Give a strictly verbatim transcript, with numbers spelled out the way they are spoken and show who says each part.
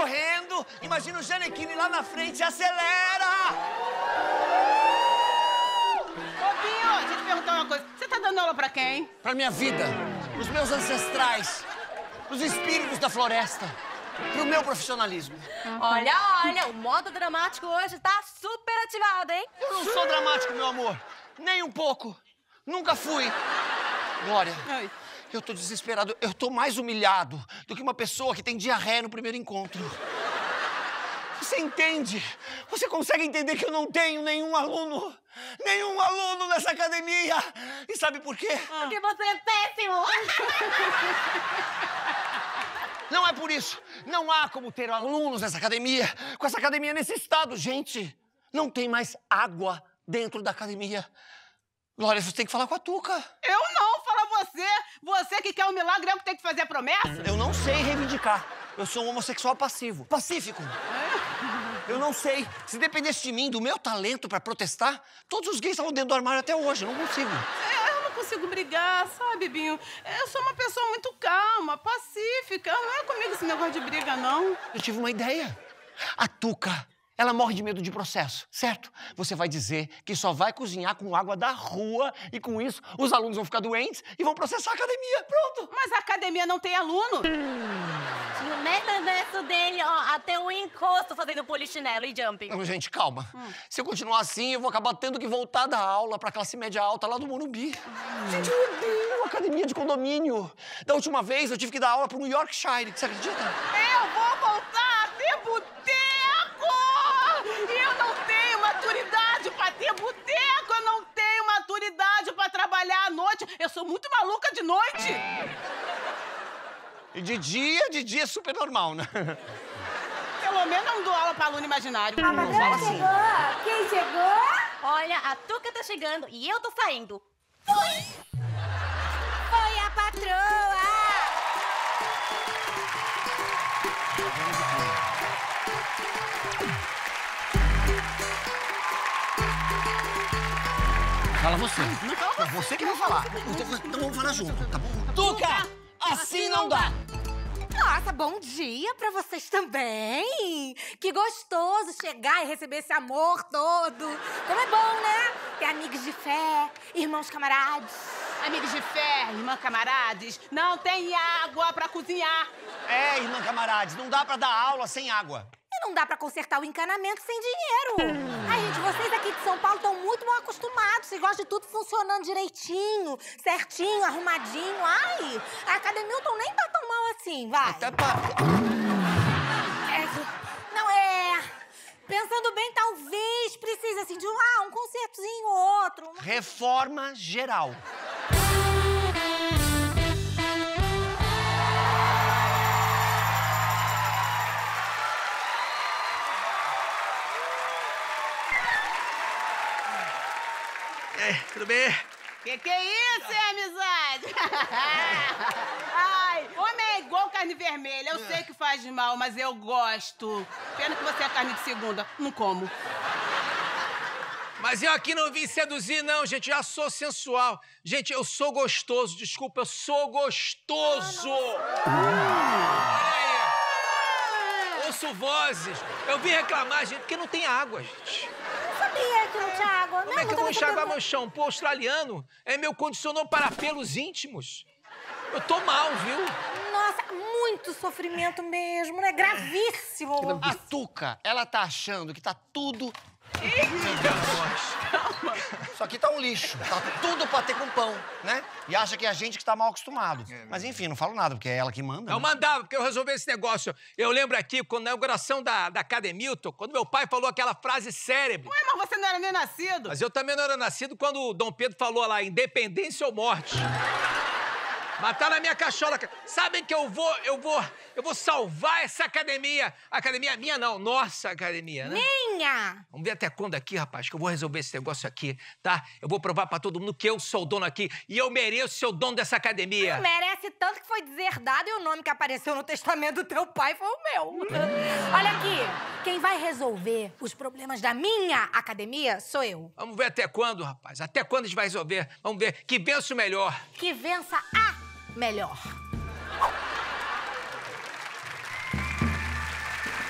Speaker 1: correndo, imagina o Janequine lá na frente, acelera!
Speaker 2: Ô, Binho, deixa eu te perguntar uma coisa. Você tá dando aula pra quem?
Speaker 1: Pra minha vida, pros meus ancestrais, pros espíritos da floresta, pro meu profissionalismo.
Speaker 3: Olha, olha, o modo dramático hoje tá super ativado, hein?
Speaker 1: Eu não sou dramático, meu amor. Nem um pouco. Nunca fui. Glória,
Speaker 2: Oi.
Speaker 1: eu tô desesperado. Eu tô mais humilhado do que uma pessoa que tem diarreia no primeiro encontro. Você entende? Você consegue entender que eu não tenho nenhum aluno? Nenhum aluno nessa academia! E sabe por quê?
Speaker 3: Porque você é péssimo!
Speaker 1: Não é por isso. Não há como ter alunos nessa academia. Com essa academia nesse estado, gente. Não tem mais água dentro da academia. Glória, você tem que falar com a Tuca.
Speaker 2: Eu não, fala você. Você que quer um milagre, é o que tem que fazer a promessa?
Speaker 1: Eu não sei reivindicar. Eu sou um homossexual passivo. Pacífico. Eu não sei. Se dependesse de mim, do meu talento pra protestar, todos os gays estavam dentro do armário até hoje. Eu não consigo.
Speaker 2: Eu não consigo brigar, sabe, Binho? Eu sou uma pessoa muito calma, pacífica. Não é comigo esse negócio de briga, não.
Speaker 1: Eu tive uma ideia. A Tuca, ela morre de medo de processo, certo? Você vai dizer que só vai cozinhar com água da rua e com isso os alunos vão ficar doentes e vão processar a academia. Pronto.
Speaker 2: Mas a academia não tem aluno.
Speaker 3: No metaverso dele, ó, até o encosto fazendo polichinelo e jumping.
Speaker 1: Não, gente, calma. Hum. Se eu continuar assim, eu vou acabar tendo que voltar da aula pra classe média alta lá do Morumbi. Hum. Gente, eu odeio academia de condomínio. Da última vez, eu tive que dar aula pro New Yorkshire. Você acredita?
Speaker 2: Eu vou voltar a ter boteco! Eu não tenho maturidade pra ter boteco! Eu não tenho maturidade pra trabalhar à noite! Eu sou muito maluca de noite!
Speaker 1: E de dia, de dia é super normal, né?
Speaker 2: Pelo menos não dou aula pra aluno imaginário.
Speaker 4: A patroa chegou! Quem chegou?
Speaker 3: Olha, a Tuca tá chegando e eu tô saindo.
Speaker 4: Foi! Foi a patroa!
Speaker 1: Fala você.
Speaker 2: Não fala você.
Speaker 1: Você que vai falar. Então, então vamos falar junto, tá bom? Tuca, assim não dá.
Speaker 4: Nossa, bom dia pra vocês também! Que gostoso chegar e receber esse amor todo! Como é bom, né? Ter amigos de fé, irmãos camaradas.
Speaker 2: Amigos de fé, irmã camaradas, não tem água pra cozinhar.
Speaker 1: É, irmã camarades, não dá pra dar aula sem água.
Speaker 4: E não dá pra consertar o encanamento sem dinheiro. Ai, gente, vocês aqui de São Paulo estão muito mal acostumados. Vocês gostam de tudo funcionando direitinho, certinho, arrumadinho. Ai, a academia Milton nem tá tão mal assim, vai.
Speaker 1: Até pra...
Speaker 4: É, não, é... Pensando bem, talvez precise, assim, de um, ah, um concertozinho ou outro. Uma...
Speaker 1: Reforma geral. É, tudo bem?
Speaker 2: Que que é isso, é amizade? Ai, homem é igual carne vermelha. Eu sei que faz mal, mas eu gosto. Pena que você é carne de segunda. Não como.
Speaker 5: Mas eu aqui não vim seduzir, não, gente. Já sou sensual. Gente, eu sou gostoso. Desculpa, eu sou gostoso. Olha aí. Ouço vozes. Eu vim reclamar, gente, porque não tem água, gente.
Speaker 4: Sabia que não tinha água.
Speaker 5: Como é que eu vou enxaguar meu shampoo australiano? É meu condicionador para pelos íntimos. Eu tô mal, viu?
Speaker 4: Nossa, muito sofrimento mesmo, né? Gravíssimo.
Speaker 1: A Tuca, ela tá achando que tá tudo... Isso aqui tá um lixo. Tá tudo pra ter com pão, né? E acha que é a gente que tá mal acostumado. Mas enfim, não falo nada, porque é ela que manda.
Speaker 5: Eu
Speaker 1: né?
Speaker 5: mandava, porque eu resolvi esse negócio. Eu lembro aqui, quando na inauguração da, da Academia Milton, quando meu pai falou aquela frase célebre.
Speaker 2: Ué, mas você não era nem nascido.
Speaker 5: Mas eu também não era nascido quando o Dom Pedro falou lá, independência ou morte. Mataram a minha cachola. Sabem que eu vou, eu vou, eu vou salvar essa academia. Academia minha não, nossa academia, né?
Speaker 4: Minha!
Speaker 5: Vamos ver até quando aqui, rapaz, que eu vou resolver esse negócio aqui, tá? Eu vou provar pra todo mundo que eu sou o dono aqui e eu mereço ser o dono dessa academia.
Speaker 4: Merece tanto que foi deserdado e o nome que apareceu no testamento do teu pai foi o meu. Olha aqui, quem vai resolver os problemas da minha academia sou eu.
Speaker 5: Vamos ver até quando, rapaz. Até quando a gente vai resolver? Vamos ver. Que vença o melhor.
Speaker 4: Que vença a melhor.